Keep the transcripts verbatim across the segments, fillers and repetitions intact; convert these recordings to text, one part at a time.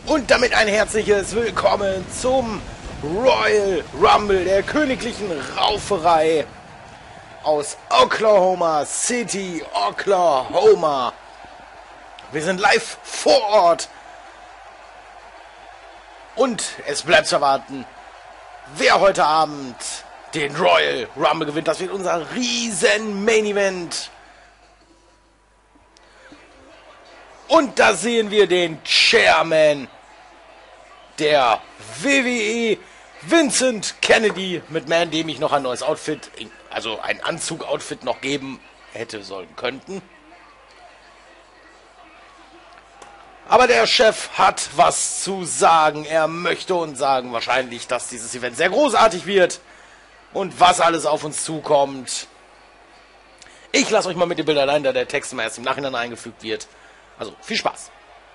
Und damit ein herzliches Willkommen zum Royal Rumble der königlichen Rauferei aus Oklahoma City, Oklahoma. Wir sind live vor Ort und es bleibt zu erwarten, wer heute Abend den Royal Rumble gewinnt. Das wird unser riesen Main Event. Und da sehen wir den Chairman der W W E, Vincent Kennedy, mit Man, dem ich noch ein neues Outfit, also ein Anzug-Outfit noch geben hätte sollen könnten. Aber der Chef hat was zu sagen. Er möchte uns sagen wahrscheinlich, dass dieses Event sehr großartig wird und was alles auf uns zukommt. Ich lasse euch mal mit dem Bild allein, da der Text immer erst im Nachhinein eingefügt wird. Also, viel Spaß!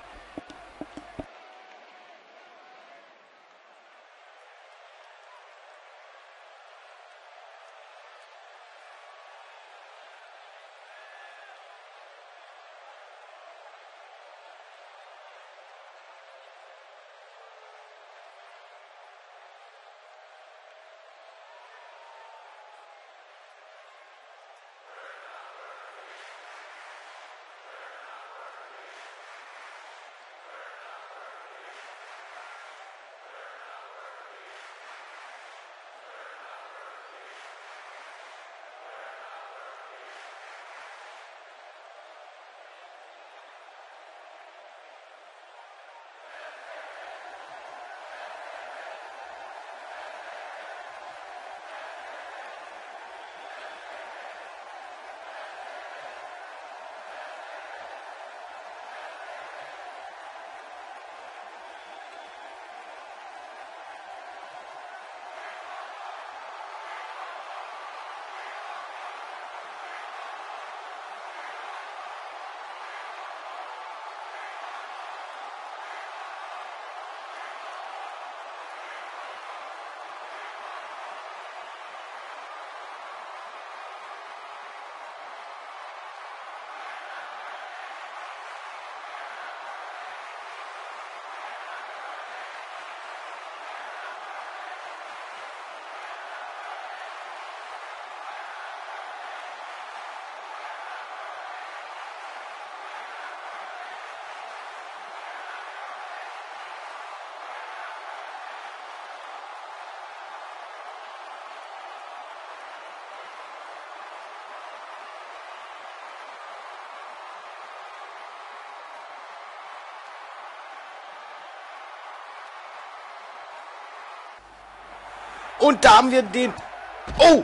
Und da haben wir den... Oh!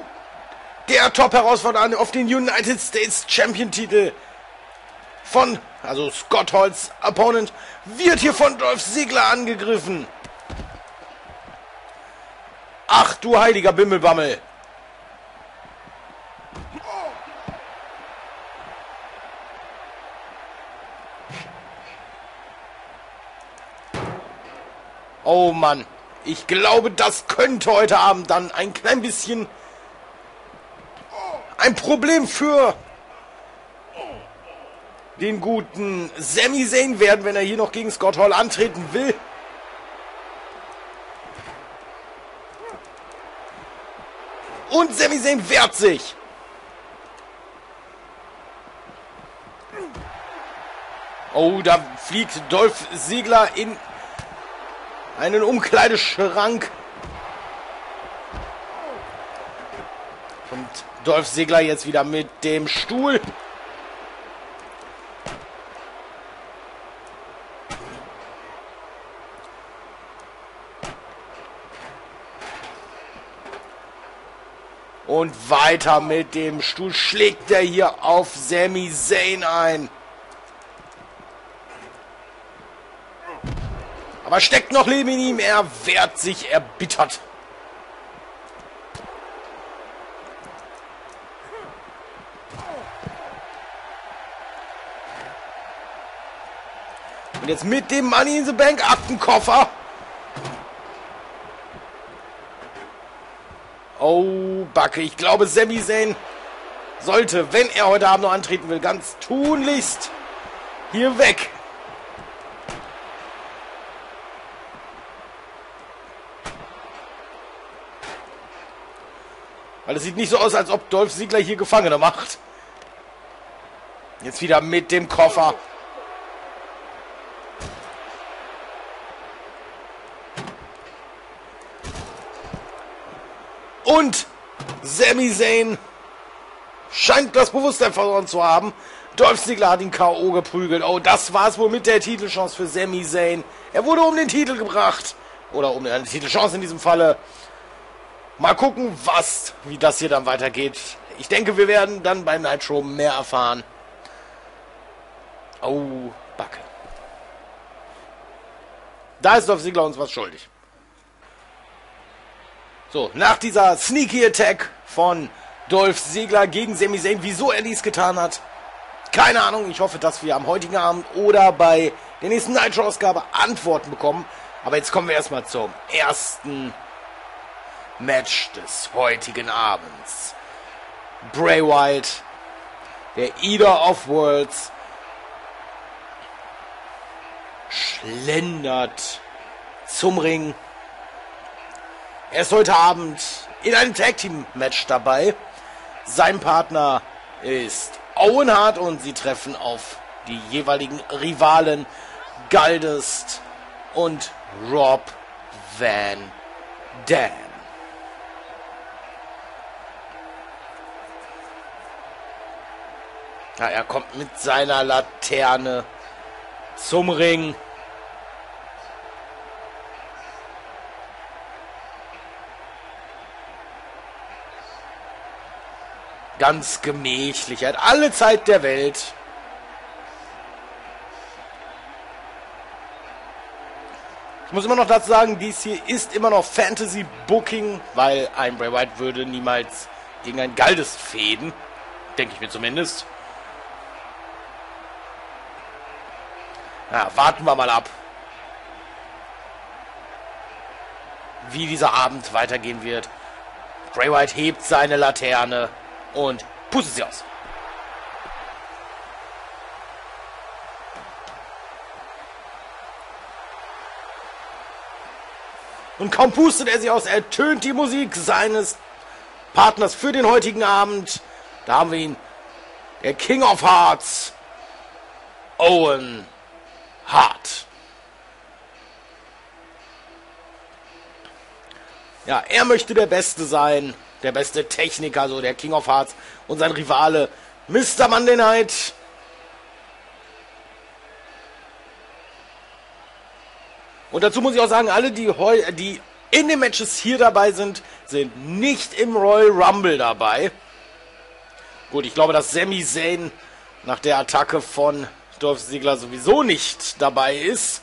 Der Top-Herausforderer auf den United States Champion-Titel von... Also Scott Halls Opponent wird hier von Dolph Ziggler angegriffen. Ach du heiliger Bimmelbammel. Oh Mann. Ich glaube, das könnte heute Abend dann ein klein bisschen ein Problem für den guten Sami Zayn werden, wenn er hier noch gegen Scott Hall antreten will. Und Sami Zayn wehrt sich. Oh, da fliegt Dolph Ziggler in einen Umkleideschrank. Und Dolph Ziggler jetzt wieder mit dem Stuhl. Und weiter mit dem Stuhl schlägt er hier auf Sami Zayn ein. Aber steckt noch Leben in ihm. Er wehrt sich erbittert. Und jetzt mit dem Money in the Bank Aktenkoffer. Oh, Backe. Ich glaube, Sami Zayn sollte, wenn er heute Abend noch antreten will, ganz tunlichst hier weg. Weil es sieht nicht so aus, als ob Dolph Ziggler hier Gefangene macht. Jetzt wieder mit dem Koffer. Und Sami Zayn scheint das Bewusstsein verloren zu haben. Dolph Ziggler hat ihn K O geprügelt. Oh, das war's wohl mit der Titelchance für Sami Zayn. Er wurde um den Titel gebracht. Oder um eine Titelchance in diesem Falle. Mal gucken, was, wie das hier dann weitergeht. Ich denke, wir werden dann beim Nitro mehr erfahren. Oh, Backe. Da ist Dolph Ziggler uns was schuldig. So, nach dieser Sneaky Attack von Dolph Ziggler gegen Sami Zayn, wieso er dies getan hat, keine Ahnung. Ich hoffe, dass wir am heutigen Abend oder bei der nächsten Nitro-Ausgabe Antworten bekommen. Aber jetzt kommen wir erstmal zum ersten Match des heutigen Abends. Bray Wyatt, der Eater of Worlds, schlendert zum Ring. Er ist heute Abend in einem Tag Team Match dabei. Sein Partner ist Owen Hart und sie treffen auf die jeweiligen Rivalen Goldust und Rob Van Dam. Ja, er kommt mit seiner Laterne zum Ring. Ganz gemächlich. Er hat alle Zeit der Welt. Ich muss immer noch dazu sagen, dies hier ist immer noch Fantasy Booking, weil ein Bray Wyatt würde niemals gegen ein Goldust fehden. Denke ich mir zumindest. Ja, warten wir mal ab, wie dieser Abend weitergehen wird. Bray Wyatt hebt seine Laterne und pustet sie aus. Und kaum pustet er sie aus, ertönt die Musik seines Partners für den heutigen Abend. Da haben wir ihn, der King of Hearts, Owen Hart. Ja, er möchte der Beste sein, der beste Techniker, so der King of Hearts, und sein Rivale Mister Monday Night. Und dazu muss ich auch sagen, alle, die, heu die in den Matches hier dabei sind, sind nicht im Royal Rumble dabei. Gut, ich glaube, dass Sami Zayn nach der Attacke von Dolph Ziggler sowieso nicht dabei ist.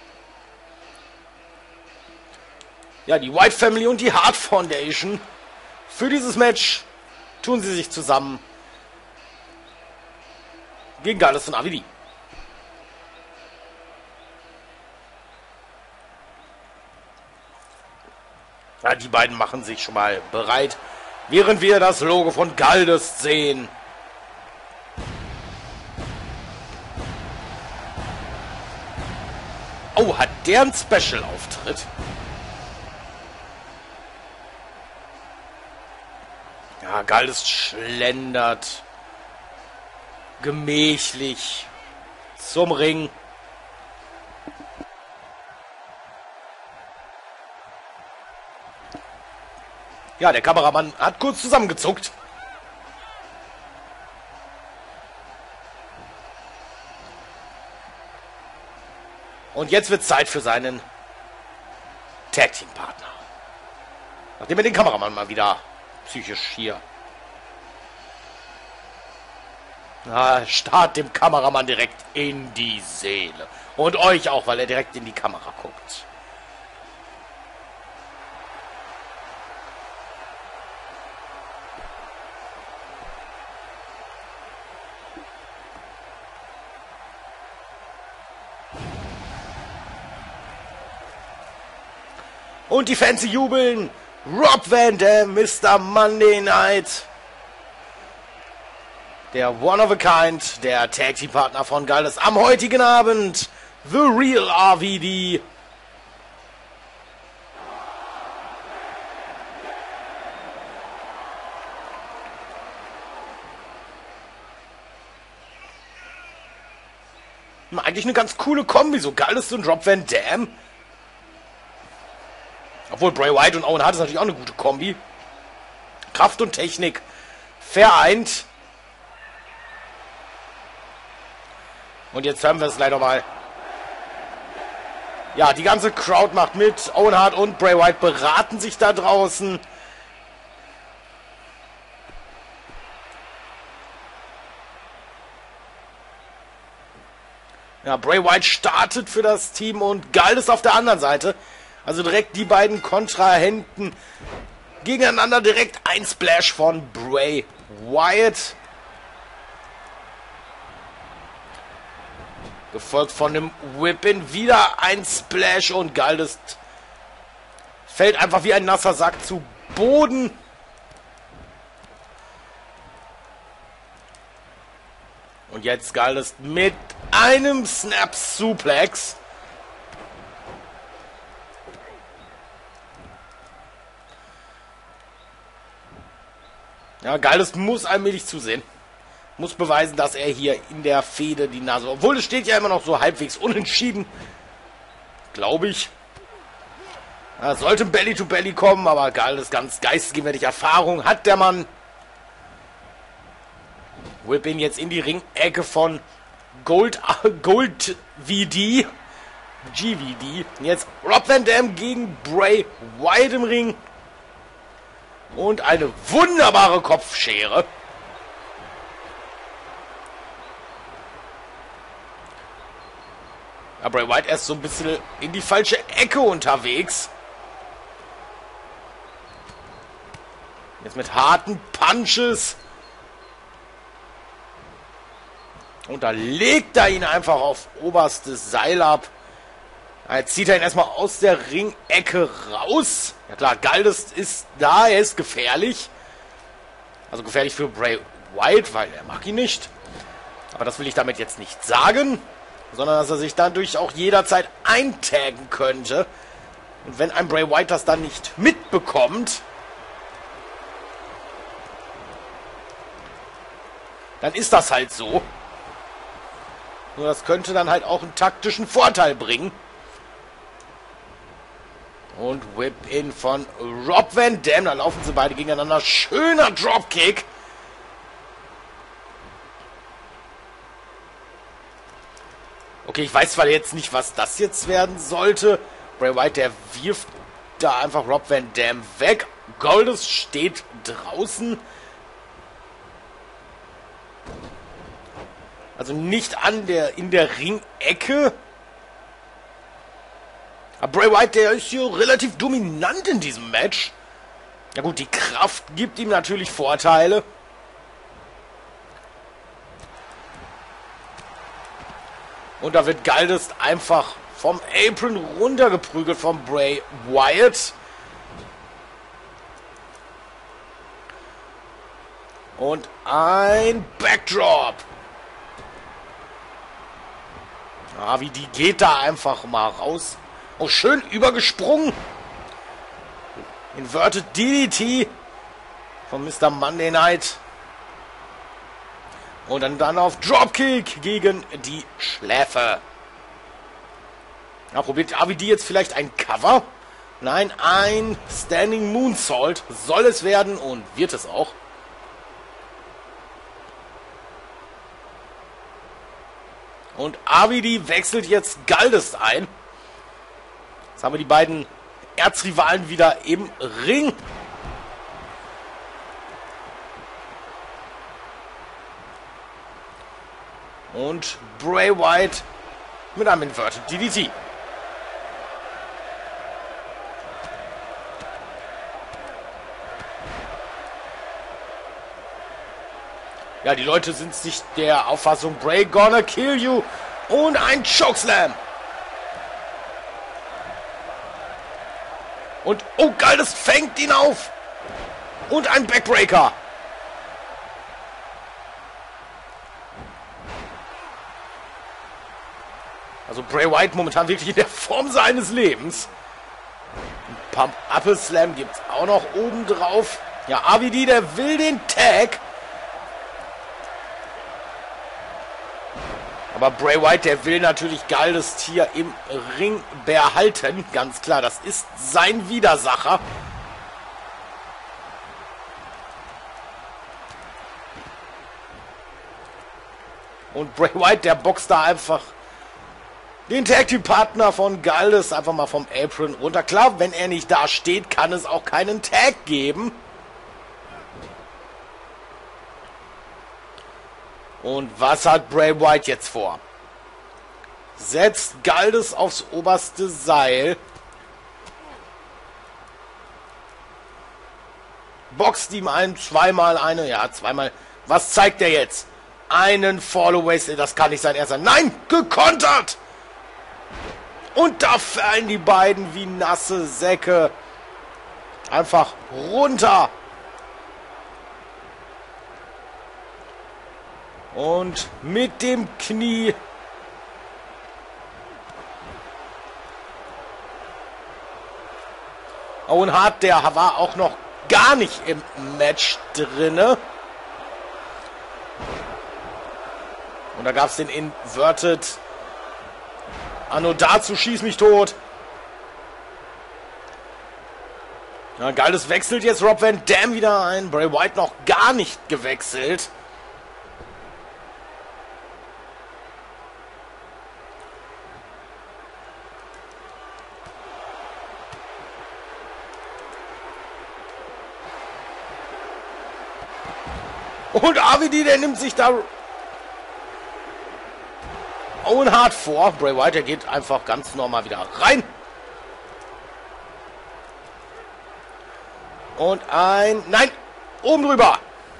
Ja, die White Family und die Hart Foundation. Für dieses Match tun sie sich zusammen gegen Goldust und R V D. Ja, die beiden machen sich schon mal bereit, während wir das Logo von Goldust sehen. Oh, hat der einen Special-Auftritt? Ja, Goldust schlendert gemächlich zum Ring. Ja, der Kameramann hat kurz zusammengezuckt. Und jetzt wird Zeit für seinen Tag-Team-Partner. Nachdem er den Kameramann mal wieder psychisch hier... Na, starrt dem Kameramann direkt in die Seele. Und euch auch, weil er direkt in die Kamera guckt. Und die Fans jubeln. Rob Van Dam, Mister Monday Night. Der One of a Kind, der Tag Team Partner von Goldust am heutigen Abend. The Real R V D. eigentlich eine ganz coole Kombi. So Goldust und Rob Van Dam. Obwohl Bray Wyatt und Owen Hart ist natürlich auch eine gute Kombi. Kraft und Technik vereint. Und jetzt hören wir es leider mal. Ja, die ganze Crowd macht mit. Owen Hart und Bray Wyatt beraten sich da draußen. Ja, Bray Wyatt startet für das Team und Goldust auf der anderen Seite. Also direkt die beiden Kontrahenten gegeneinander. Direkt ein Splash von Bray Wyatt. Gefolgt von dem Whip-In. Wieder ein Splash und Goldust fällt einfach wie ein nasser Sack zu Boden. Und jetzt Goldust mit einem Snap-Suplex. Ja, Goldust muss allmählich zusehen. Muss beweisen, dass er hier in der Fehde die Nase... Obwohl, es steht ja immer noch so halbwegs unentschieden. Glaube ich. Ja, sollte Belly to Belly kommen, aber Goldust ganz geistesgegenwärtig Erfahrung hat der Mann. Whip-In jetzt in die Ringecke von Gold, Gold V D. G V D. Jetzt Rob Van Dam gegen Bray Wyatt im Ring. Und eine wunderbare Kopfschere. Ja, Bray Wyatt erst so ein bisschen in die falsche Ecke unterwegs. Jetzt mit harten Punches. Und da legt er ihn einfach auf oberstes Seil ab. Jetzt zieht er ihn erstmal aus der Ringecke raus. Ja klar, Goldust ist da, er ist gefährlich. Also gefährlich für Bray Wyatt, weil er mag ihn nicht. Aber das will ich damit jetzt nicht sagen. Sondern dass er sich dadurch auch jederzeit eintaggen könnte. Und wenn ein Bray Wyatt das dann nicht mitbekommt, dann ist das halt so. Nur das könnte dann halt auch einen taktischen Vorteil bringen. Und Whip-In von Rob Van Dam. Da laufen sie beide gegeneinander. Schöner Dropkick. Okay, ich weiß zwar jetzt nicht, was das jetzt werden sollte. Bray Wyatt, der wirft da einfach Rob Van Dam weg. Goldust steht draußen. Also nicht an der, in der Ringecke. Aber Bray Wyatt, der ist hier relativ dominant in diesem Match. Ja gut, die Kraft gibt ihm natürlich Vorteile. Und da wird Goldust einfach vom Apron runtergeprügelt von Bray Wyatt. Und ein Backdrop. Ah, wie die geht da einfach mal raus. Oh, schön übergesprungen. Inverted D D T von Mister Monday Night. Und dann, dann auf Dropkick gegen die Schläfe. Ja, probiert A V D jetzt vielleicht ein Cover? Nein, ein Standing Moonsault soll es werden und wird es auch. Und A V D wechselt jetzt Goldust ein. Jetzt haben wir die beiden Erzrivalen wieder im Ring. Und Bray Wyatt mit einem Inverted D D T. Ja, die Leute sind sich der Auffassung, Bray gonna kill you. Und ein Chokeslam. Und, oh, Goldust fängt ihn auf. Und ein Backbreaker. Also Bray Wyatt momentan wirklich in der Form seines Lebens. Ein Pump-Apple-Slam gibt es auch noch oben drauf. Ja, A V D, der will den Tag. Aber Bray Wyatt, der will natürlich Goldust hier im Ring behalten. Ganz klar, das ist sein Widersacher. Und Bray Wyatt, der boxt da einfach den Tag Team Partner von Goldust einfach mal vom Apron runter. Klar, wenn er nicht da steht, kann es auch keinen Tag geben. Und was hat Bray Wyatt jetzt vor? Setzt Goldust aufs oberste Seil. Boxt ihm ein, zweimal eine, ja, zweimal. Was zeigt er jetzt? Einen Followays, das kann nicht sein erster. Nein, gekontert! Und da fallen die beiden wie nasse Säcke einfach runter. Und mit dem Knie Owen Hart, der war auch noch gar nicht im Match drinne. Und da gab es den Inverted Anno dazu, schieß mich tot. Ja, Goldust wechselt jetzt Rob Van Dam wieder ein. Bray Wyatt noch gar nicht gewechselt. Und R V D, der nimmt sich da Owen Hart vor. Bray Wyatt, der geht einfach ganz normal wieder rein. Und ein... Nein! Oben drüber!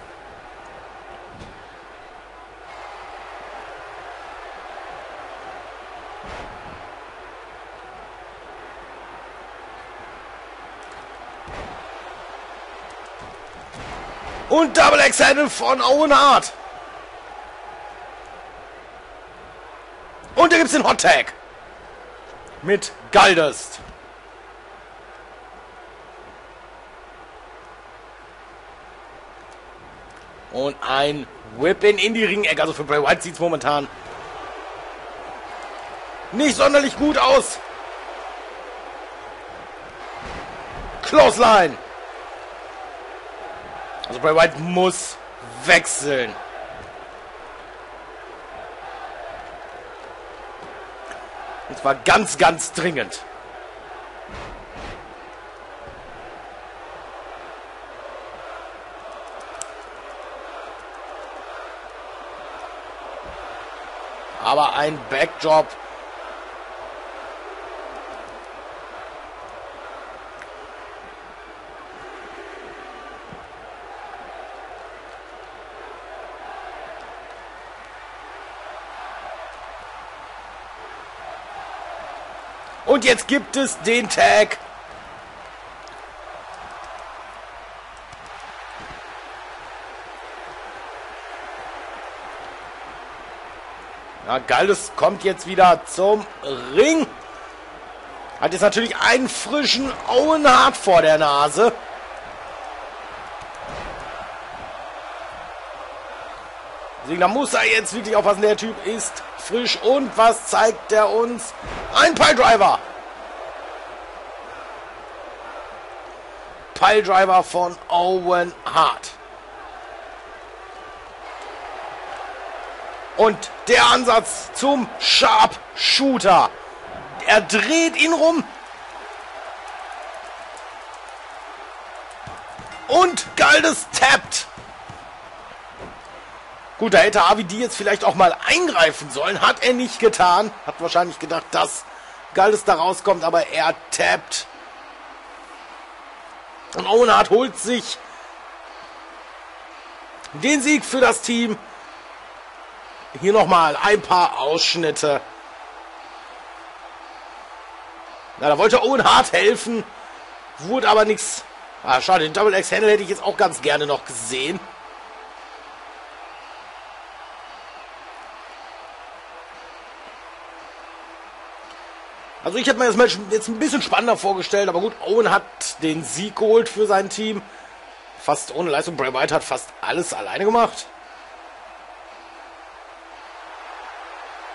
Und Double Axe Handle von Owen Hart. Und da gibt es den Hot Tag mit Goldust. Und ein Whip-In in die Ringecke. Also für Bray Wyatt sieht es momentan nicht sonderlich gut aus. Clothesline. Also Bray Wyatt muss wechseln. Und zwar ganz, ganz dringend. Aber ein Backdrop. Und jetzt gibt es den Tag. Ja, Goldust kommt jetzt wieder zum Ring. Hat jetzt natürlich einen frischen Owen Hart vor der Nase. Deswegen, da muss er jetzt wirklich aufpassen. Der Typ ist frisch. Und was zeigt er uns? Ein Piledriver. Piledriver von Owen Hart. Und der Ansatz zum Sharpshooter. Er dreht ihn rum. Und Goldust tappt. Gut, da hätte R V D jetzt vielleicht auch mal eingreifen sollen. Hat er nicht getan. Hat wahrscheinlich gedacht, dass Goldust da rauskommt. Aber er tappt. Und Owen Hart holt sich den Sieg für das Team. Hier nochmal ein paar Ausschnitte. Na, da wollte Owen Hart helfen. Wurde aber nichts. Ah, schade, den Double Axe Handle hätte ich jetzt auch ganz gerne noch gesehen. Also ich hätte mir das Match jetzt ein bisschen spannender vorgestellt, aber gut, Owen hat den Sieg geholt für sein Team. Fast ohne Leistung. Bray Wyatt hat fast alles alleine gemacht.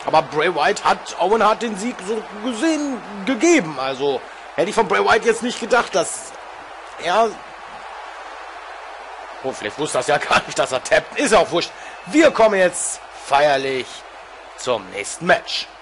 Aber Bray Wyatt hat Owen Hart den Sieg so gesehen gegeben. Also hätte ich von Bray Wyatt jetzt nicht gedacht, dass er... Oh, vielleicht wusste das ja gar nicht, dass er tappt. Ist ja auch wurscht. Wir kommen jetzt feierlich zum nächsten Match.